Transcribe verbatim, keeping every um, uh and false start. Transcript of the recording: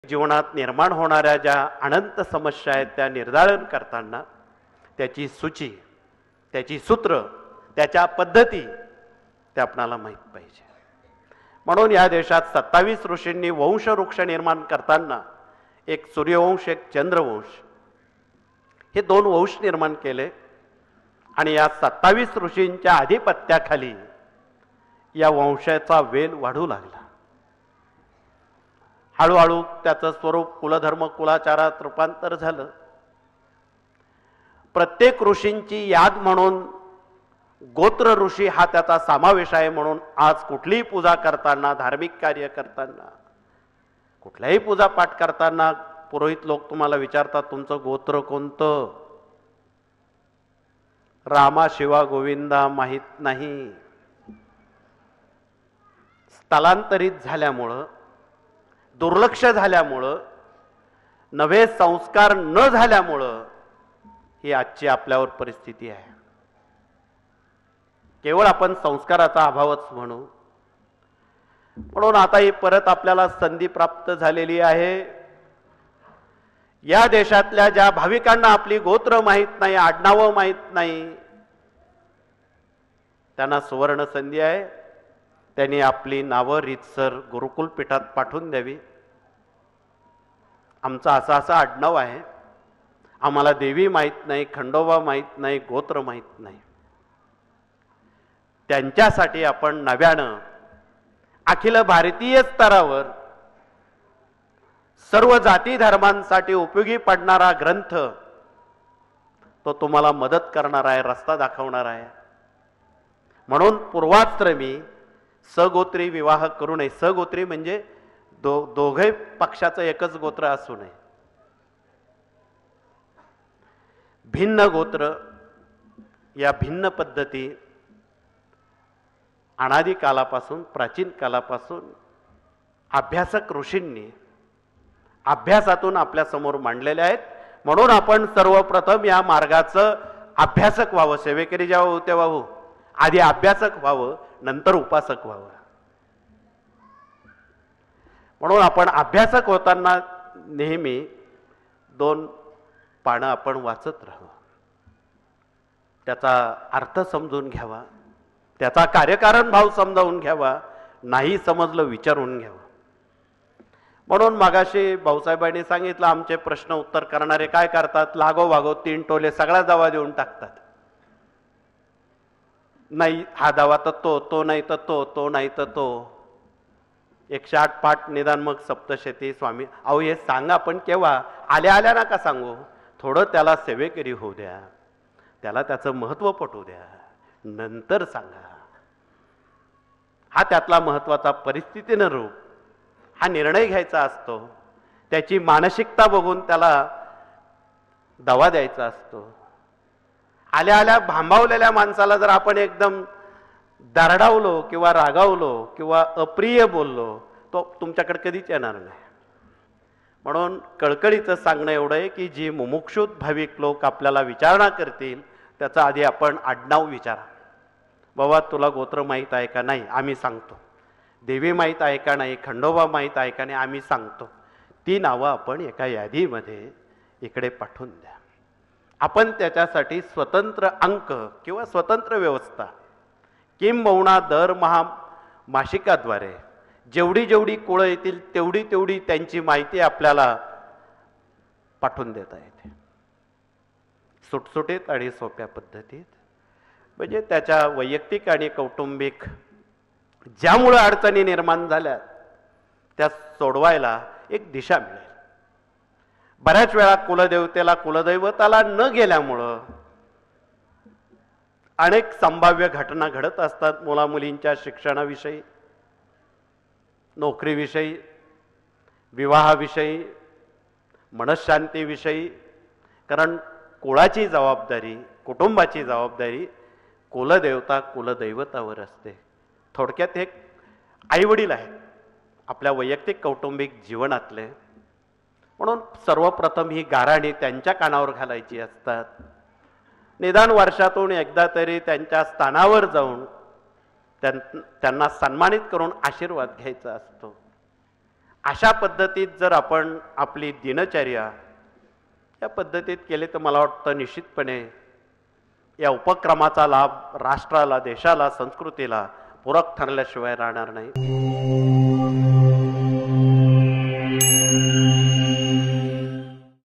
जीवनात निर्माण होणाऱ्या ज्या अनंत समस्या आहेत त्या निर्धारण करताना त्याची सूची, त्याची सूत्र, त्याच्या पद्धती त्या आपणाला माहीत पाहिजे. म्हणून या देशात सत्तावीस ऋषींनी वंश वृक्ष निर्माण करताना एक सूर्यवंश, एक चंद्रवंश, हे दोन वंश निर्माण केले. आणि या सत्तावीस ऋषींच्या आधिपत्याखाली या वंशाचा वेल वाढू लागला. हळूहळू त्याचं स्वरूप कुलधर्म कुलाचारात रूपांतर झालं. प्रत्येक ऋषींची याद म्हणून गोत्र ऋषी हा त्याचा समावेश आहे. म्हणून आज कुठलीही पूजा करताना, धार्मिक कार्य करताना, कुठल्याही पूजा पाठ करताना पुरोहित लोक तुम्हाला विचारतात तुमचं गोत्र कोणतं. रामा शिवा गोविंदा माहित नाही. स्थलांतरित झाल्यामुळं, दुर्लक्ष झाल्यामुळं, नवे संस्कार न झाल्यामुळं ही आजची आपल्यावर परिस्थिती आहे. केवळ आपण संस्काराचा अभावच म्हणू. म्हणून आता ही परत आपल्याला संधी प्राप्त झालेली आहे. या देशातल्या ज्या भाविकांना आपली गोत्र माहीत नाही, आडनावं माहीत नाही, त्यांना सुवर्ण संधी आहे. त्यांनी आपली नावं रीतसर गुरुकुल पीठात पाठवून द्यावी. आमचं असं असं आडनाव आहे, आम्हाला देवी माहीत नाही, खंडोबा माहीत नाही, गोत्र माहीत नाही. त्यांच्यासाठी आपण नव्यानं अखिल भारतीय स्तरावर सर्व जाती धर्मांसाठी उपयोगी पडणारा ग्रंथ तो तुम्हाला मदत करणार आहे, रस्ता दाखवणार आहे. म्हणून पूर्वाश्रमी सगोत्री विवाह करू नये. सगोत्री म्हणजे दो दोघे पक्षाचं एकच गोत्र असू नये. भिन्न गोत्र या भिन्न पद्धती अनादी कालापासून, प्राचीन कालापासून अभ्यासक ऋषींनी अभ्यासातून आपल्या समोर मांडलेले आहेत. म्हणून आपण सर्वप्रथम या मार्गाचं अभ्यासक व्हावं. सेवेकरी जेव्हा हो तेव्हा हो, आधी अभ्यासक व्हावं, नंतर उपासक व्हावं. म्हणून आपण अभ्यासक होताना नेहमी दोन पानं आपण वाचत राहावं, त्याचा अर्थ समजून घ्यावा, त्याचा कार्यकारण भाव समजावून घ्यावा, नाही समजलं विचारून घ्यावं. म्हणून मागाशी भाऊसाहेबांनी सांगितलं आमचे प्रश्न उत्तर करणारे काय करतात, लागोवागो तीन टोले सगळा दावा देऊन टाकतात. नाही हा दावा तर तो, तो नाही तर तो, तो नाही तर तो. एकशे आठ पाठ निदान मग सप्तशती स्वामी. अहो हे सांगा पण केव्हा, आल्या आल्या नका सांगू. थोडं त्याला सेवेकरी होऊ द्या, त्याला त्याचं महत्त्व पटवू द्या, नंतर सांगा. हा त्यातला महत्त्वाचा परिस्थितीनं रूप हा निर्णय घ्यायचा असतो. त्याची मानसिकता बघून त्याला दवा द्यायचा असतो. आल्या आल्या भांबावलेल्या माणसाला जर आपण एकदम दरडावलो किंवा रागावलो किंवा अप्रिय बोललो तो तुमच्याकडे कधीच येणार नाही. म्हणून कळकळीचं सांगणं एवढं आहे की जी मुमुक्षुत भाविक लोक आपल्याला विचारणा करतील त्याचा आधी आपण आडनाव विचारा. बाबा तुला गोत्र माहीत आहे का? नाही, आम्ही सांगतो. देवी माहीत आहे का? नाही. खंडोबा माहीत आहे का? नाही, आम्ही सांगतो. ती नावं आपण एका यादीमध्ये इकडे पाठवून द्या. आपण त्याच्यासाठी स्वतंत्र अंक किंवा स्वतंत्र व्यवस्था किंबहुना दरमहा मासिकाद्वारे जेवढी जेवढी कुळं येतील तेवढी तेवढी त्यांची माहिती आपल्याला पाठवून देता येते, सुटसुटीत आणि सोप्या पद्धतीत. म्हणजे त्याच्या वैयक्तिक आणि कौटुंबिक ज्यामुळे अडचणी निर्माण झाल्या त्या सोडवायला एक दिशा मिळेल. बऱ्याच वेळा कुलदेवतेला कुलदैवताला न गेल्यामुळं अनेक संभाव्य घटना घडत असतात. मुलामुलींच्या शिक्षणाविषयी, नोकरीविषयी, विवाहाविषयी, मनशांतीविषयी. कारण कुळाची जबाबदारी, कुटुंबाची जबाबदारी कुलदेवता कुलदैवतावर असते. थोडक्यात एक आईवडील आहेत आपल्या वैयक्तिक कौटुंबिक जीवनातले. म्हणून सर्वप्रथम ही गाऱ्हाणी त्यांच्या कानावर घालायची असतात. निदान वर्षातून एकदा तरी त्यांच्या स्थानावर जाऊन त्यांना सन्मानित करून आशीर्वाद घ्यायचा असतो. अशा पद्धतीत जर आपण आपली दिनचर्या या पद्धतीत केली तर मला वाटतं निश्चितपणे या उपक्रमाचा लाभ राष्ट्राला, देशाला, संस्कृतीला पूरक ठरल्याशिवाय राहणार नाही.